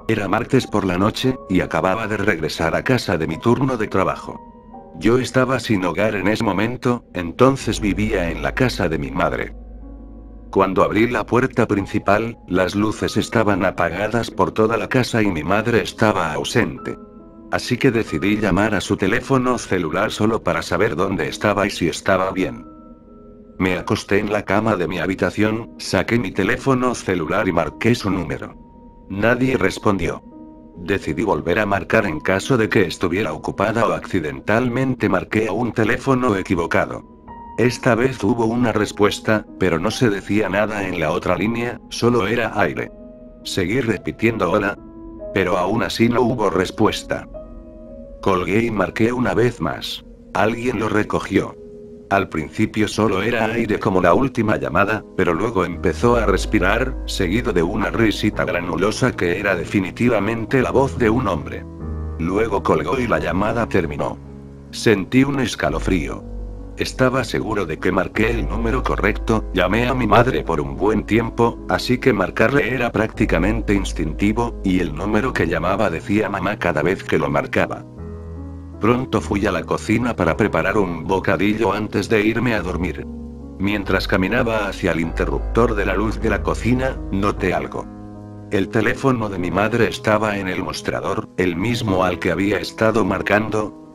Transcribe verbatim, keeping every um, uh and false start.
Era martes por la noche, y acababa de regresar a casa de mi turno de trabajo. Yo estaba sin hogar en ese momento, entonces vivía en la casa de mi madre. Cuando abrí la puerta principal, las luces estaban apagadas por toda la casa y mi madre estaba ausente. Así que decidí llamar a su teléfono celular solo para saber dónde estaba y si estaba bien. Me acosté en la cama de mi habitación, saqué mi teléfono celular y marqué su número. Nadie respondió. Decidí volver a marcar en caso de que estuviera ocupada o accidentalmente marqué a un teléfono equivocado. Esta vez hubo una respuesta, pero no se decía nada en la otra línea, solo era aire. Seguí repitiendo hola, pero aún así no hubo respuesta. Colgué y marqué una vez más. Alguien lo recogió. Al principio solo era aire como la última llamada, pero luego empezó a respirar, seguido de una risita granulosa que era definitivamente la voz de un hombre. Luego colgó y la llamada terminó. Sentí un escalofrío. Estaba seguro de que marqué el número correcto, llamé a mi madre por un buen tiempo, así que marcarle era prácticamente instintivo, y el número que llamaba decía mamá cada vez que lo marcaba. Pronto fui a la cocina para preparar un bocadillo antes de irme a dormir. Mientras caminaba hacia el interruptor de la luz de la cocina, noté algo. El teléfono de mi madre estaba en el mostrador, el mismo al que había estado marcando,